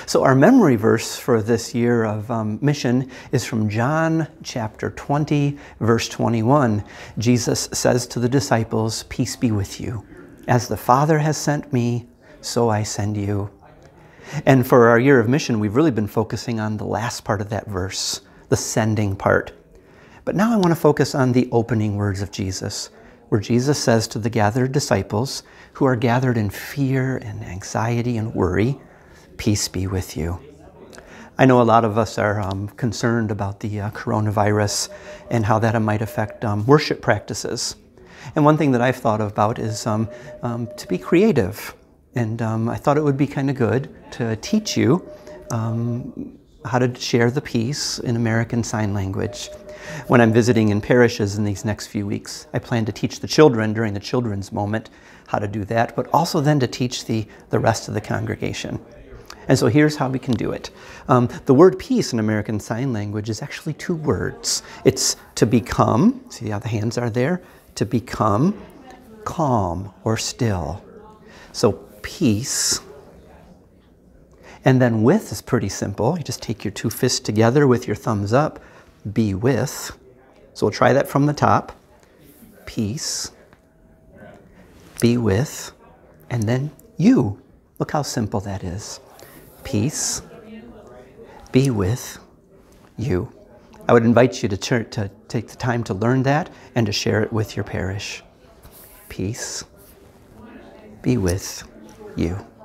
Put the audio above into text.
So our memory verse for this year of mission is from John chapter 20, verse 21. Jesus says to the disciples, "Peace be with you. As the Father has sent me, so I send you." And for our year of mission, we've really been focusing on the last part of that verse, the sending part. But now I want to focus on the opening words of Jesus, where Jesus says to the gathered disciples who are gathered in fear and anxiety and worry, "Peace be with you." I know a lot of us are concerned about the coronavirus and how that might affect worship practices. And one thing that I've thought about is to be creative. And I thought it would be kind of good to teach you how to share the peace in American Sign Language. When I'm visiting in parishes in these next few weeks, I plan to teach the children during the children's moment how to do that, but also then to teach the rest of the congregation. And so here's how we can do it. The word peace in American Sign Language is actually two words. It's to become, see how the hands are there? To become calm or still. So peace. And then with is pretty simple. You just take your two fists together with your thumbs up. Be with. So we'll try that from the top. Peace. Be with. And then you. Look how simple that is. Peace, be with you. I would invite you to take the time to learn that and to share it with your parish. Peace, be with you.